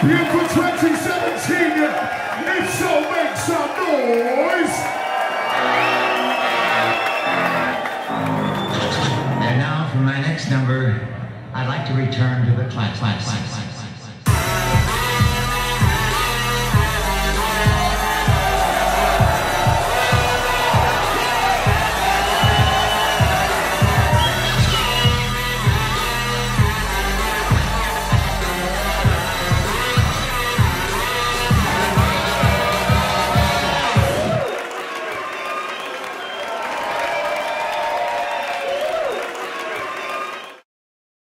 champion for 2017. If so, make some noise. And now for my next number, I'd like to return to the classics.